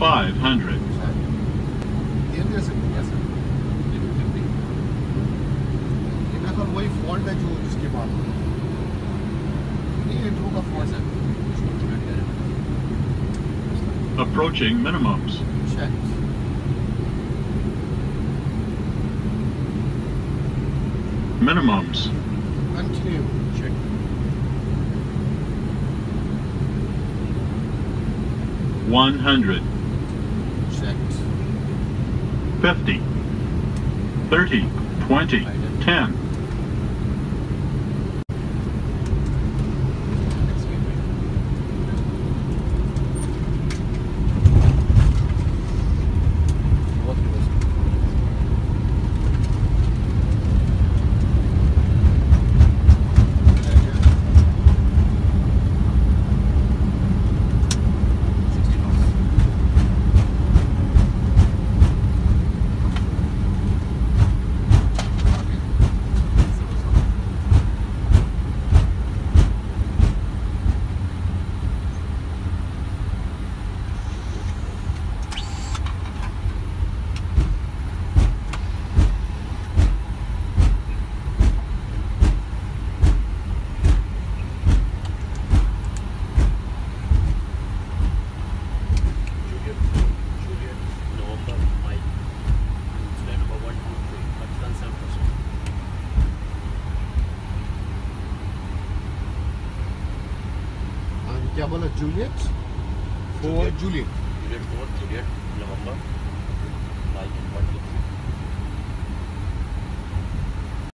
500. Yes, sir. ये मेरे ख्याल वही फॉल्ट है जो इसके बाद ये इंट्रो का फॉल्ट है. Approaching minimums. Checked. Minimums. Continue. Check. $100. Checked. 50. 30. 20. 10. क्या बोला Juliet? For Juliet. Juliet 4, Juliet, November, Mike 1,